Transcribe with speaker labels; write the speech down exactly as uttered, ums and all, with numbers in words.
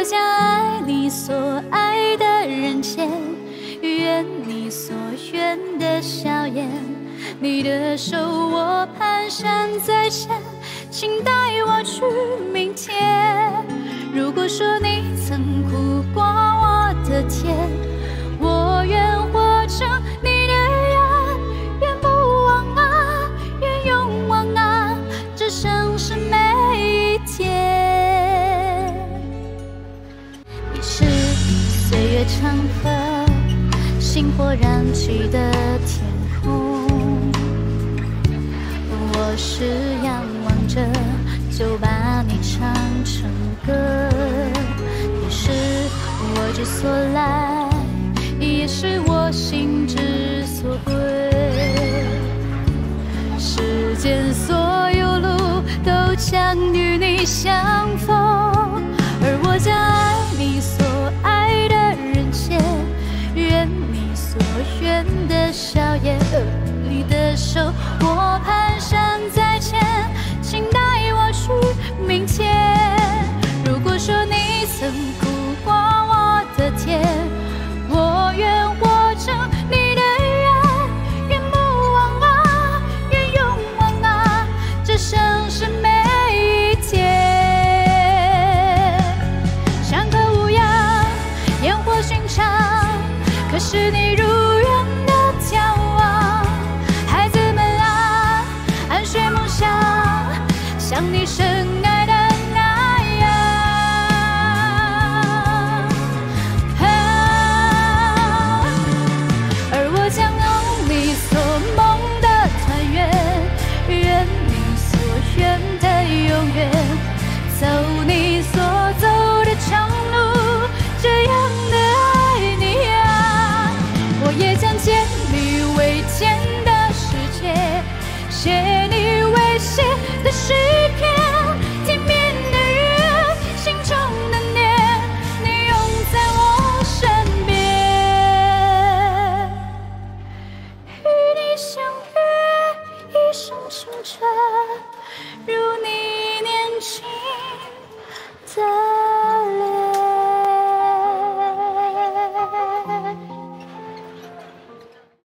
Speaker 1: 将爱你所爱的人间，愿你所愿的笑颜。你的手我蹒跚在前，请带我去明天。如果说你曾苦过我的甜，我愿活成你的愿，愿不忘啊，愿永忘啊，这生是每一天。你是岁月长河，星火燃起的天空，我是仰望着就把你唱成歌。你是我之所来，也是我心之所归。世间所有路都将与你相逢，而我将爱你所爱的人间，愿你所愿的笑颜。你的手我蹒跚在前，请带我去明天。如果说你曾苦过我的甜，我愿活成你的愿，愿不忘啊，愿永忘啊，这生是每一天。山河无恙，烟火寻常，可是你如愿的眺望。孩子们啊，安睡梦乡，像你深爱的那样。啊，而我将拥你所梦的团圆，愿你所愿的永远，走你所走的长路，这样的爱你啊。我也将见你未见的世界，写你未写的诗篇。天边的月，心中的念，你永在我身边。与你相约一生青春，如你年轻。